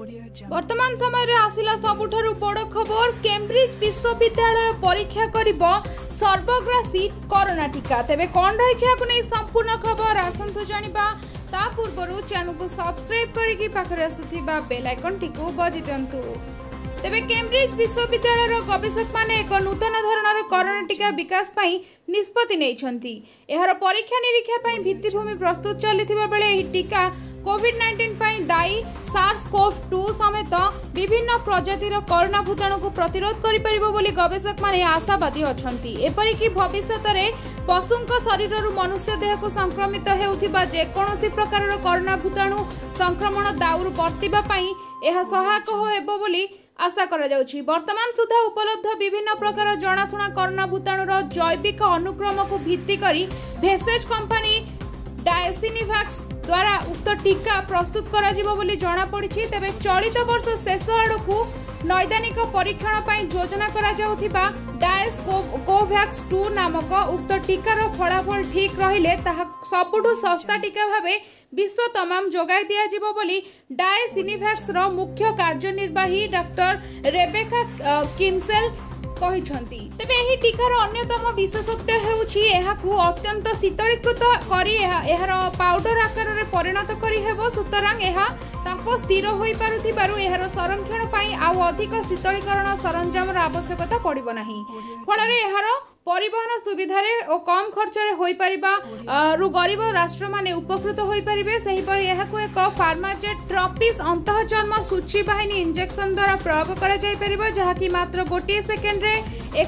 वर्तमान समय आसिला सबुठारु बड़ खबर कैम्ब्रिज विश्वविद्यालय परीक्षा करिब सर्वग्रासी कोरोना टीका। तेबे कौन रही संपूर्ण खबर आसंतु जानिबा ता पूर्व चैनल को सब्सक्राइब करिकी पाखरे आसुथिबा बेल आइकन टिको बजि दियंतु। तेबे कैम्ब्रिज विश्वविद्यालय गवेषक माने एक नूतन धरणर कोरोना टीका विकास पई निष्पत्ति नेइछंती। एहार परीक्षा निरीक्षा पई भित्तिभूमि प्रस्तुत चलिथिबा बेले एही टीका कोविड-19 पई दायी SARS-CoV-2 समेत विभिन्न प्रजातिर कोरोना भूताणु को प्रतिरोध करि परिबो बोली गवेषक माने आशावादी अछंती। एपरिकी भविष्यत रे पशुंक शरीररु मनुष्य देह को संक्रमित हेउथिबा जे कोनोसी प्रकारर कोरोना भूताणु संक्रमण दाउरु बर्तिबा पई एहा सहायक हेबो बोली आशा करा जाउछि। वर्तमान सुधा उपलब्ध विभिन्न प्रकार जनाशुना कोरोना भूताणुर जैविक अनुक्रम को भित्ति करी भेसेज कंपनी डायसिनिवैक्स द्वारा उक्त टीका प्रस्तुत करा जिवो बोली जणा पड़िछि। तेबे चलित वर्ष शेष आड़कू नैदानिक परीक्षण पई योजना करा जाउथिबा डायस कोवैक्स 2 नामक उक्त टीकार फलाफल ठीक रहिले ताहा सबुठु सस्ता टीका भाबे विश्व तमाम जोगाई दिया जिवो बोली डायसिनिवैक्स रो मुख्य कार्यनिर्वाही डॉक्टर रेबेका किन्सेल कहिसंती। तेबे एही टीकार अन्यतम विशेषत्व हेउछि एहाकू अत्यंत शीतलीकृत करी एहार पाउडर आकार रे परिणत करी हेबो। सुतरां एहा ताप स्थिर होई पारुथिबारु एहार संरक्षण पई आउ अधिक शीतलीकरण सरंजामर आवश्यकता पड़िबो नाही। फଳରେ एहार परिवहन सुविधा रे ओ कम खर्च रे होई परिबा रु गरीब राष्ट्र माने उपकृत होई परिबे। सही पर एहाकू एक फार्माजेट ट्रॉपिस अंतःचर्म सूची वाहिनी इंजेक्शन द्वारा प्रयोग करा जाई परिबो जहा कि मात्र गोटे सेकेंड रे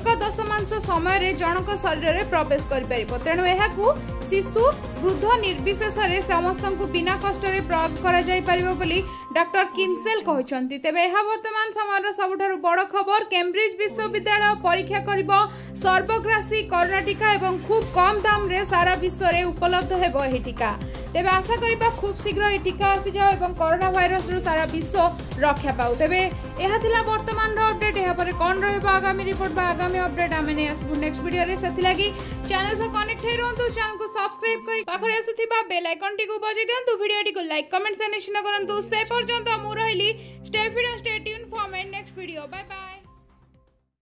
1.5 समय रे जनक शरीर रे प्रवेश करि परिबो। तेनु एहाकू शिशु वृद्ध निर्विशेष रे समस्त को बिना कष्ट रे प्रयोग करा जाई परिबो बोली डॉक्टर किन्सेल कहिसंती। तेबे एहा वर्तमान समय सबुठारु बड़ खबर कैम्ब्रिज विश्वविद्यालय परीक्षा करिबो सर्वग्रासी कोरोना टीका एवं खूब कम दाम रे सारा विश्व रे उपलब्ध हेबो एही टीका। तेबे आशा करिबा खूब शीघ्र एही टीका आसी जाओ एवं कोरोना वायरस रो सारा विश्व रक्षा पाउ। तेबे एहा थिला वर्तमान रो अपडेट। एहा परे कोन रहबो आगामी रिपोर्ट बा आगामी अपडेट आमे आसबु नेक्स्ट वीडियो रे। सेति लागि चैनल से कनेक्ट हे रहंतु, चैनल को सब्सक्राइब करी पाखरे आसुथिबा बेल आइकन टी को बजि दियंतु। वीडियो टी को लाइक कमेंट से निश्चित करंतु। से पर्यंत मु रहिली stay fit and stay tune for my next video. Bye bye.